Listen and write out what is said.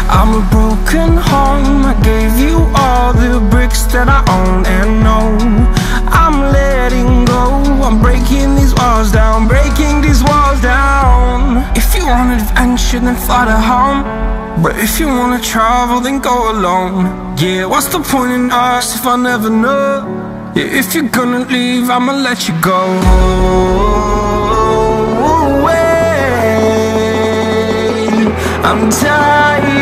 I'm a broken home. I gave you all the bricks that I own and know. I'm letting go. I'm breaking these walls down, breaking these walls down. If you want adventure, then fly to home. But if you wanna travel, then go alone. Yeah, what's the point in us if I never know? Yeah, if you're gonna leave, I'ma let you go. I'm tired